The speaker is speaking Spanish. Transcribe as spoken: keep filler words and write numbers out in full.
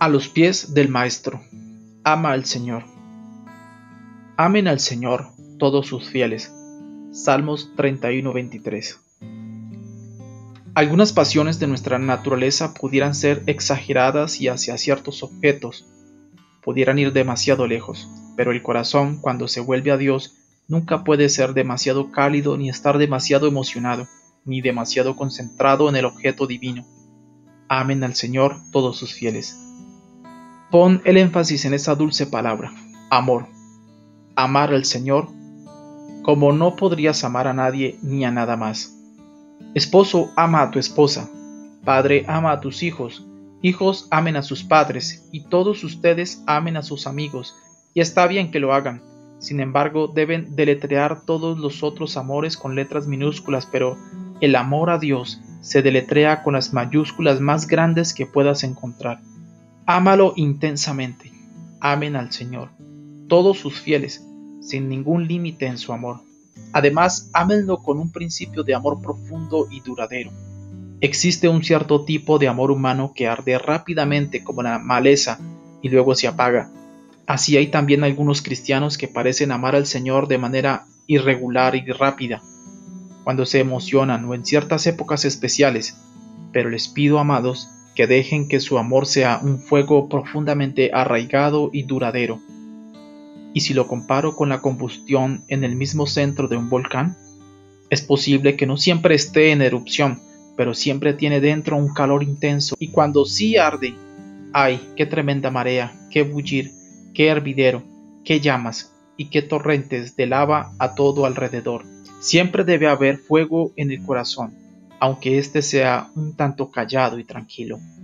A los pies del Maestro. Ama al Señor. Amen al Señor todos sus fieles. Salmos treinta y uno, veintitrés. Algunas pasiones de nuestra naturaleza pudieran ser exageradas y hacia ciertos objetos pudieran ir demasiado lejos, pero el corazón, cuando se vuelve a Dios, nunca puede ser demasiado cálido ni estar demasiado emocionado, ni demasiado concentrado en el objeto divino. Amen al Señor todos sus fieles. Pon el énfasis en esa dulce palabra, amor. Amar al Señor como no podrías amar a nadie ni a nada más. Esposo, ama a tu esposa. Padre, ama a tus hijos. Hijos, amen a sus padres. Y todos ustedes amen a sus amigos. Y está bien que lo hagan. Sin embargo, deben deletrear todos los otros amores con letras minúsculas, pero el amor a Dios se deletrea con las mayúsculas más grandes que puedas encontrar. Ámalo intensamente. Amen al Señor, todos sus fieles, sin ningún límite en su amor. Además, ámenlo con un principio de amor profundo y duradero. Existe un cierto tipo de amor humano que arde rápidamente como la maleza y luego se apaga. Así hay también algunos cristianos que parecen amar al Señor de manera irregular y rápida, cuando se emocionan o en ciertas épocas especiales, pero les pido, amados, que dejen que su amor sea un fuego profundamente arraigado y duradero. ¿Y si lo comparo con la combustión en el mismo centro de un volcán? Es posible que no siempre esté en erupción, pero siempre tiene dentro un calor intenso, y cuando sí arde, ¡ay, qué tremenda marea, qué bullir, qué hervidero, qué llamas y qué torrentes de lava a todo alrededor! Siempre debe haber fuego en el corazón, aunque éste sea un tanto callado y tranquilo.